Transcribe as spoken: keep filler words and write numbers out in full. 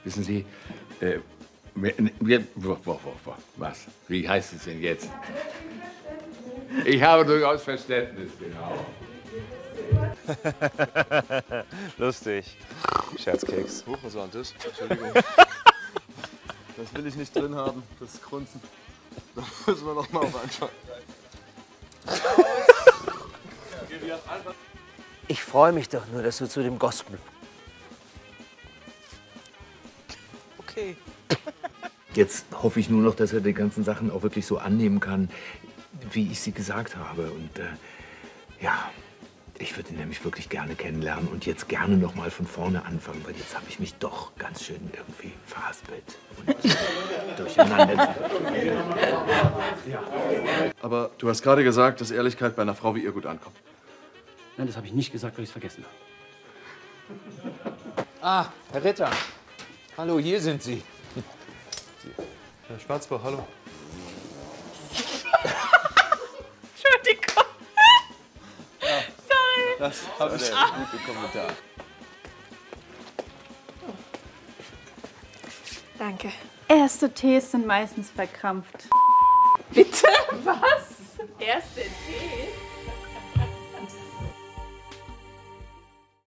Wissen Sie, äh, wir, wo, wo, wo, was? Wie heißt es denn jetzt? Ich habe durchaus Verständnis, genau. Lustig. Scherzkeks. Huch, was war denn das? Entschuldigung. Das will ich nicht drin haben, das Grunzen. Da müssen wir noch mal auf anfangen. Ich freue mich doch nur, dass du zu dem Gospel. Okay. Jetzt hoffe ich nur noch, dass er die ganzen Sachen auch wirklich so annehmen kann, wie ich sie gesagt habe. Und äh, ja, ich würde ihn nämlich wirklich gerne kennenlernen und jetzt gerne noch mal von vorne anfangen, weil jetzt habe ich mich doch ganz schön irgendwie verhaspelt und durcheinander. Ja. Aber du hast gerade gesagt, dass Ehrlichkeit bei einer Frau wie ihr gut ankommt. Nein, das habe ich nicht gesagt, weil ich es vergessen habe. Ah, Herr Ritter. Hallo, hier sind Sie. Herr Schwarzbach, hallo. Entschuldigung. Ja, sorry. Das habe ich. Ah. Gute Kommentar. Danke. Erste Tees sind meistens verkrampft. Bitte? Was? Erste Tees?